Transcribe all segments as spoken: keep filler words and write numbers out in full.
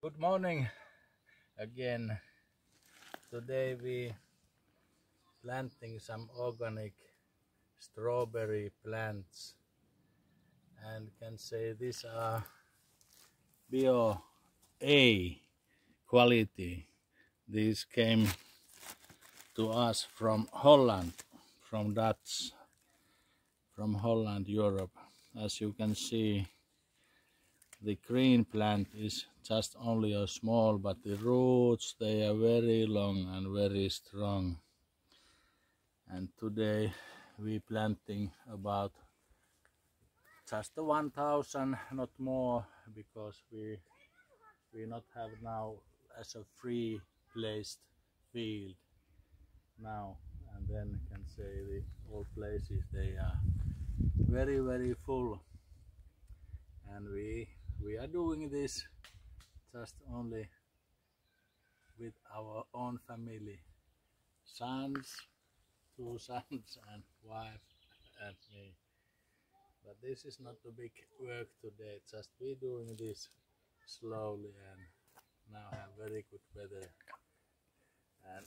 Good morning again. Today we planting some organic strawberry plants, and can say these are bio A quality. These came to us from Holland, from Dutch, from Holland, Europe. As you can see, the green plant is just only a small, but the roots, they are very long and very strong. And today we planting about just one thousand, not more, because we we not have now as a free placed field now. And then can say the all places, they are very very full, and we we are doing this just only with our own family, sons, two sons and wife and me. But this is not a big work today, just we doing this slowly, and now have very good weather, and,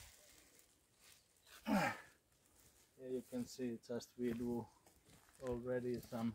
and here you can see just we do already some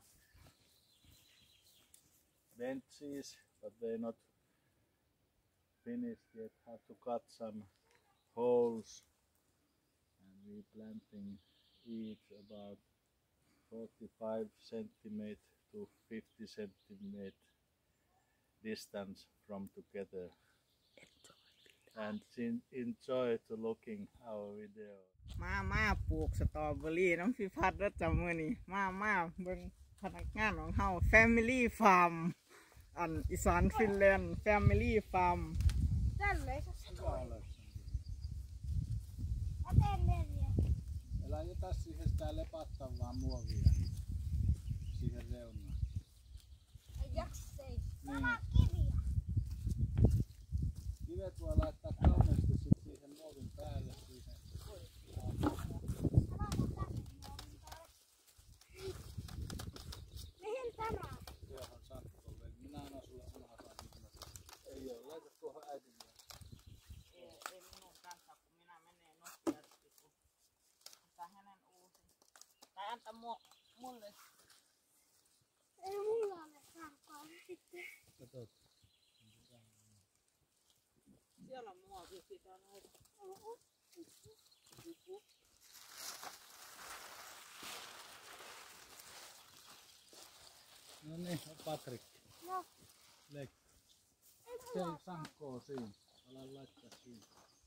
benches, but they're not finished yet. Have to cut some holes, and we planting each about forty-five centimeter to fifty centimeter distance from together, and enjoy to looking our video. มามาปลูกสตรอเบอรี่น้ำพิพัฒน์แล้วจำมือนี่มามาเบิ่งพนักงานของเฮา Family Farm อันอีสานฟินแลนด์ Family Farm. Älä jätä siihen sitä lepattavaa muovia siihen reunaan. Ei jaksa seistä. Niin. Kiviä. Kivet voi laittaa kauniisti sit siihen muovin päälle. Siihen. Mihin tämä? Tuohon Santtolle. Minä annan sulle omaa saanut. Ei oo, laita tuohon äidin. Ei, ei minun kanssa, kun minä menen nopeasti, kun sitä hänen uusi. Tai anta mulle. Ei mulla ole sarkaa sitten. Katot. Siellä on muovi, sitä on aika. No niin, Patrik. No. Leikka. Ei Se mulla. sankoo siinä. Ala laittaa siinä.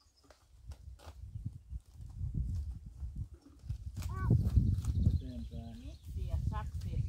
Eteenpäin. Miksi ja saksi.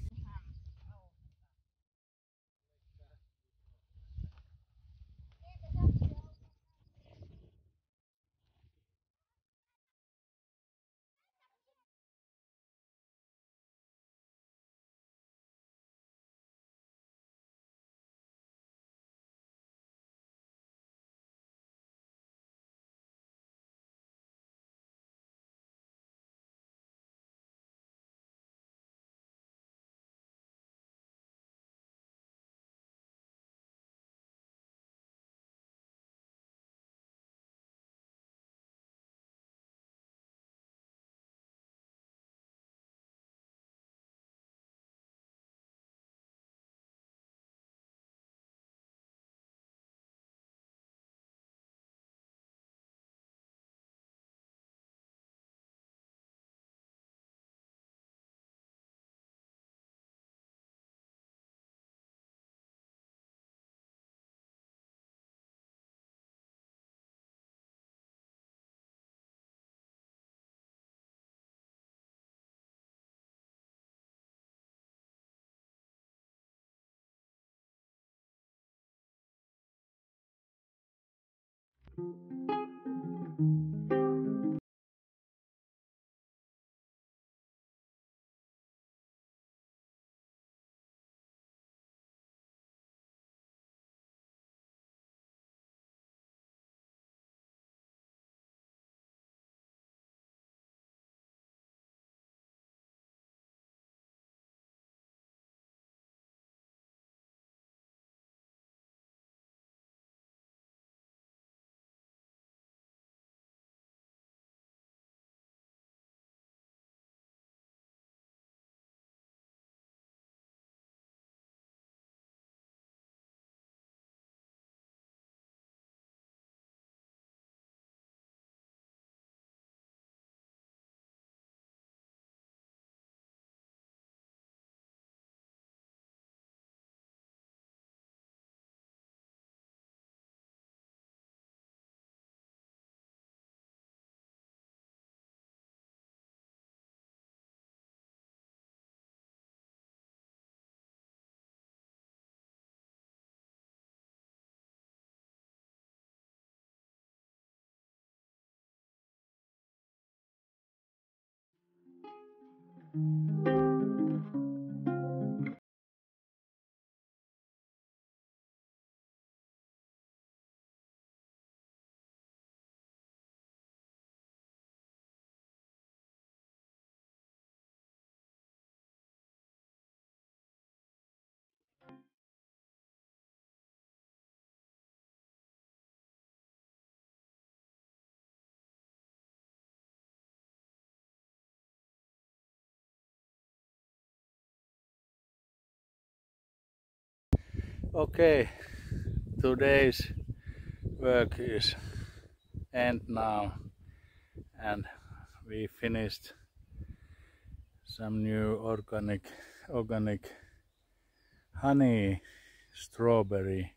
Okay, today's work is end now, and we finished some new organic organic honey strawberry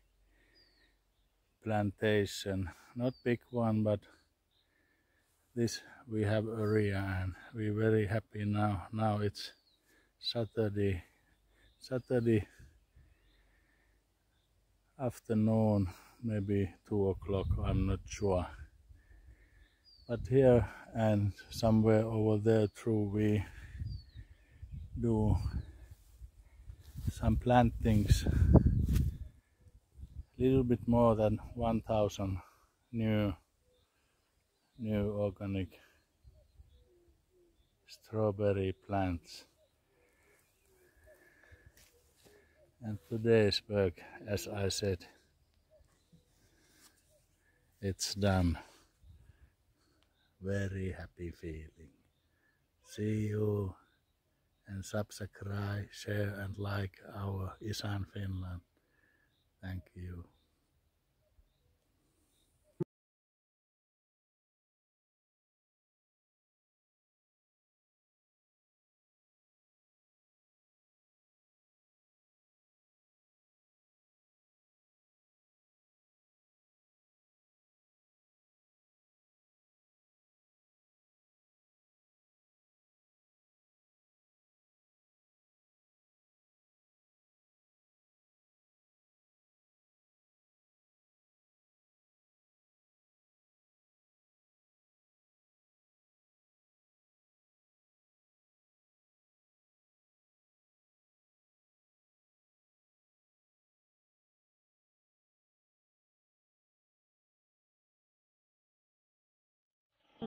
plantation. Not big one, but this we have area, and we're very happy now. Now it's Saturday Saturday afternoon, maybe two o'clock, I'm not sure. But here and somewhere over there too, we do some plantings, little bit more than one thousand new new organic strawberry plants. And today's work, as I said, it's done. Very happy feeling. See you, and subscribe, share and like our Isan Finland. Thank you.